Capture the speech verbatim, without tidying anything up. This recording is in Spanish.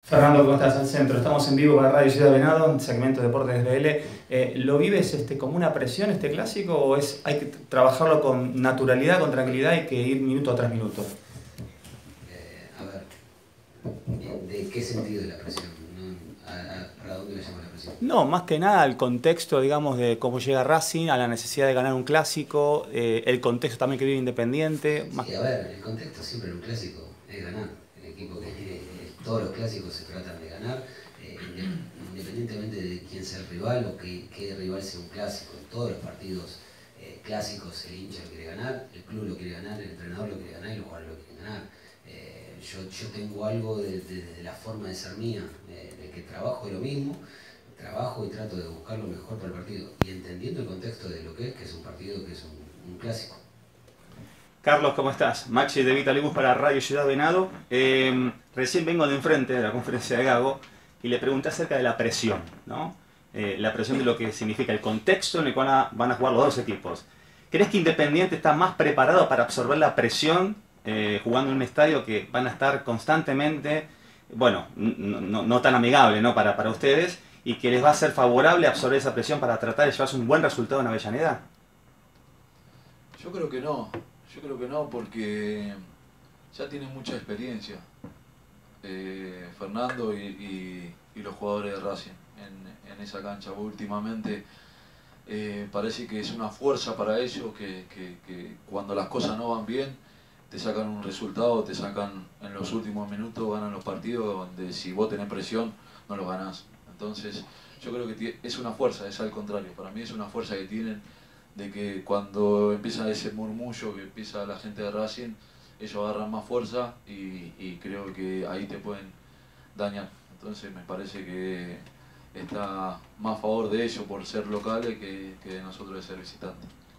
Fernando, ¿cómo estás? Al centro. Estamos en vivo para Radio Ciudad Venado, en segmento Deportes B L. Eh, ¿Lo vives este, como una presión este clásico o es hay que trabajarlo con naturalidad, con tranquilidad y que ir minuto tras minuto? Eh, a ver, ¿de qué sentido es la presión? ¿No? ¿A, a, ¿Para dónde le llama la presión? No, más que nada el contexto, digamos, de cómo llega Racing, a la necesidad de ganar un clásico, eh, el contexto también que vive Independiente. Sí, Más... a ver, el contexto siempre en un clásico es ganar. El equipo que eh, todos los clásicos se tratan de ganar, eh, independientemente de quién sea el rival o que, qué rival sea un clásico. En todos los partidos eh, clásicos el hincha lo quiere ganar, el club lo quiere ganar, el entrenador lo quiere ganar y los jugadores lo quieren ganar. Eh, yo, yo tengo algo de, de, de la forma de ser mía, eh, de que trabajo de lo mismo, trabajo y trato de buscar lo mejor para el partido y entendiendo el contexto de lo que es, que es un partido, que es un, un clásico. Carlos, ¿cómo estás? Maxi de Vitalibus para Radio Ciudad Venado. Eh, recién vengo de enfrente de la conferencia de Gago y le pregunté acerca de la presión, ¿no? Eh, la presión de lo que significa el contexto en el cual van a jugar los dos equipos. ¿Crees que Independiente está más preparado para absorber la presión eh, jugando en un estadio que van a estar constantemente, bueno, no, no, no tan amigable, ¿no? para, para ustedes, y que les va a ser favorable absorber esa presión para tratar de llevarse un buen resultado en Avellaneda? Yo creo que no, yo creo que no porque ya tienen mucha experiencia eh, Fernando y, y, y los jugadores de Racing en, en esa cancha. Últimamente eh, parece que es una fuerza para ellos que, que, que cuando las cosas no van bien te sacan un resultado, te sacan en los últimos minutos, ganan los partidos donde si vos tenés presión no los ganás. Entonces yo creo que es una fuerza, es al contrario, para mí es una fuerza que tienen de que cuando empieza ese murmullo que empieza la gente de Racing, ellos agarran más fuerza y, y creo que ahí te pueden dañar. Entonces me parece que está más a favor de ellos por ser locales que, que de nosotros de ser visitantes.